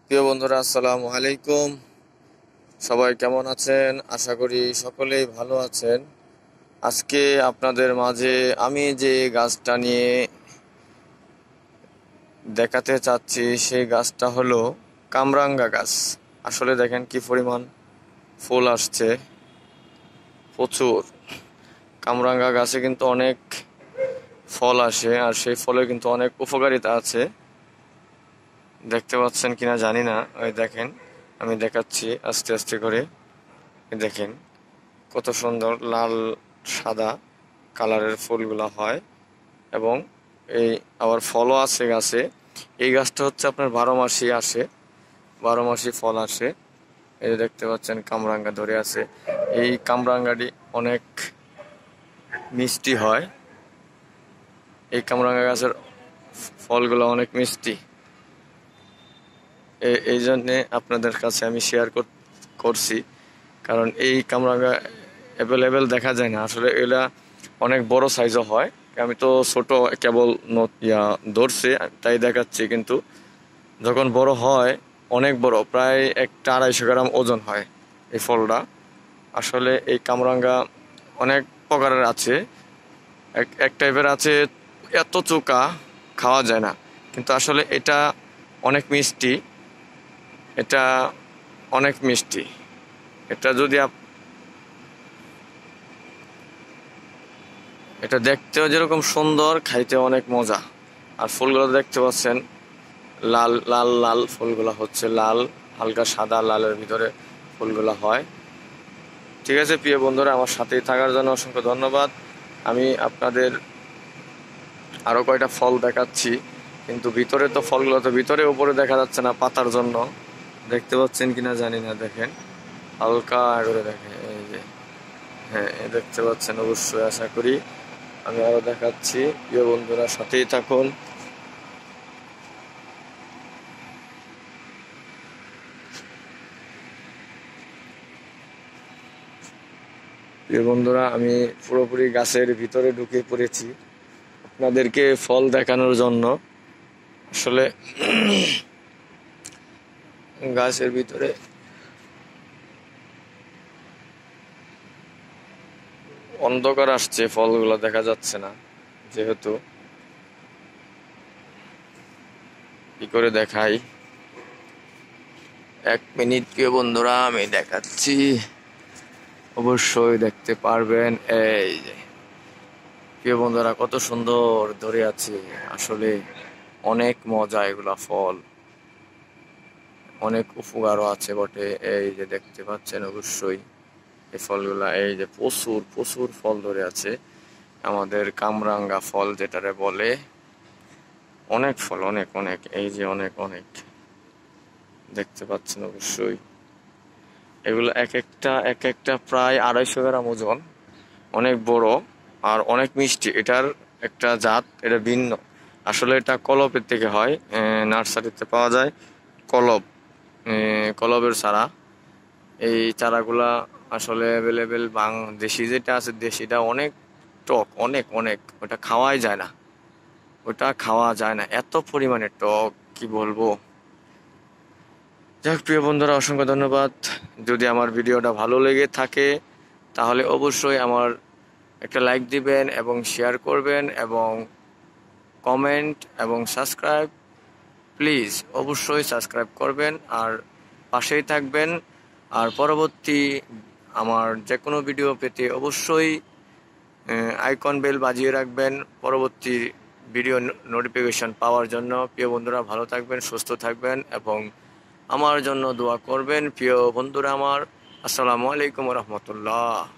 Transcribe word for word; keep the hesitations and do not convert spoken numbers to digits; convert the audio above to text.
প্রিয় বন্ধুরা, আসসালামু আলাইকুম। সবাই কেমন আছেন? আশা করি সকলেই ভালো আছেন। আজকে আপনাদের মাঝে আমি যে গাছটা নিয়ে দেখাতে চাচ্ছি সেই গাছটা হলো কামরাঙ্গা গাছ। আসলে দেখেন কি পরিমাণ ফুল আসছে, প্রচুর। কামরাঙ্গা গাছে কিন্তু অনেক ফল আসে, আর সেই ফলে কিন্তু অনেক উপকারিতা আছে। দেখতে পাচ্ছেন কিনা জানি না, ওই দেখেন আমি দেখাচ্ছি আস্তে আস্তে করে। দেখেন কত সুন্দর লাল সাদা কালারের ফুলগুলা হয়, এবং এই আবার ফলও আছে গাছে। এই গাছটা হচ্ছে আপনার বারো মাসি আসে, বারো মাসি ফল আসে। এই দেখতে পাচ্ছেন কামরাঙ্গা ধরে আছে। এই কামরাঙ্গাটি অনেক মিষ্টি হয়। এই কামরাঙ্গা গাছের ফলগুলো অনেক মিষ্টি। এই জন্যে আপনাদের কাছে আমি শেয়ার করছি, কারণ এই কামরাঙ্গা অ্যাভেলেবেল দেখা যায় না। আসলে এগুলা অনেক বড় সাইজও হয়। আমি তো ছোট কেবল ইয়া ধরছি তাই দেখাচ্ছি, কিন্তু যখন বড় হয় অনেক বড়, প্রায় একটা আড়াইশো গ্রাম ওজন হয় এই ফলটা। আসলে এই কামরাঙ্গা অনেক প্রকারের আছে। এক এক টাইপের আছে এত চোকা, খাওয়া যায় না, কিন্তু আসলে এটা অনেক মিষ্টি। এটা অনেক মিষ্টি। এটা যদি এটা দেখতেও যেরকম সুন্দর, খাইতে অনেক মজা। আর ফুলগুলো দেখতে পাচ্ছেন লাল লাল লাল ফুলগুলো হচ্ছে লাল, হালকা সাদা লালের ভিতরে ফুলগুলো হয়। ঠিক আছে প্রিয় বন্ধুরা, আমার সাথেই থাকার জন্য অসংখ্য ধন্যবাদ। আমি আপনাদের আরো কয়টা ফল দেখাচ্ছি, কিন্তু ভিতরে তো ফলগুলো তো ভিতরে উপরে দেখা যাচ্ছে না পাতার জন্য। দেখতে পাচ্ছেন কিনা জানি না, দেখেন হালকা করে দেখেন, এই যে হ্যাঁ দেখতে পাচ্ছেন অবশ্যই, আশা করি। আমি আরো দেখাচ্ছি, প্রিয় বন্ধুরা সাথেই থাকুন। প্রিয় বন্ধুরা, আমি পুরোপুরি গাছের ভিতরে ঢুকে পড়েছি আপনাদেরকে ফল দেখানোর জন্য। আসলে গাছের ভিতরে অন্ধকার আসছে, ফলগুলো দেখা যাচ্ছে না, যেহেতু কি করে দেখাই, এক মিনিট প্রিয় বন্ধুরা আমি দেখাচ্ছি, অবশ্যই দেখতে পারবেন। এই যে প্রিয় বন্ধুরা কত সুন্দর ধরে আছে, আসলে অনেক মজা এগুলা ফল, অনেক উপকারও আছে বটে। এই যে দেখতে পাচ্ছেন অবশ্যই এই ফলগুলা, এই যে প্রচুর প্রচুর ফল ধরে আছে, আমাদের কামরাঙ্গা ফল যেটারে বলে। অনেক ফল, অনেক অনেক, এই যে অনেক অনেক দেখতে পাচ্ছেন অবশ্যই। এগুলো এক একটা এক একটা প্রায় আড়াইশো গ্রাম ওজন, অনেক বড় আর অনেক মিষ্টি। এটার একটা জাত, এটা ভিন্ন। আসলে এটা কলপের থেকে হয়, নার্সারিতে পাওয়া যায় কলব, কলবের চারা। এই চারাগুলা আসলে অ্যাভেলেবেল বাং দেশি যেটা আছে, দেশিটা অনেক টক, অনেক অনেক, ওটা খাওয়াই যায় না, ওটা খাওয়া যায় না, এত পরিমাণে টক কি বলবো। যাক প্রিয় বন্ধুরা, অসংখ্য ধন্যবাদ। যদি আমার ভিডিওটা ভালো লেগে থাকে তাহলে অবশ্যই আমার একটা লাইক দিবেন এবং শেয়ার করবেন এবং কমেন্ট এবং সাবস্ক্রাইব, প্লিজ অবশ্যই সাবস্ক্রাইব করবেন আর পাশেই থাকবেন। আর পরবর্তী আমার যে কোনো ভিডিও পেতে অবশ্যই আইকন বেল বাজিয়ে রাখবেন পরবর্তী ভিডিও নোটিফিকেশন পাওয়ার জন্য। প্রিয় বন্ধুরা ভালো থাকবেন, সুস্থ থাকবেন এবং আমার জন্য দোয়া করবেন। প্রিয় বন্ধুরা আমার, আসসালামু আলাইকুম রহমতুল্লাহ।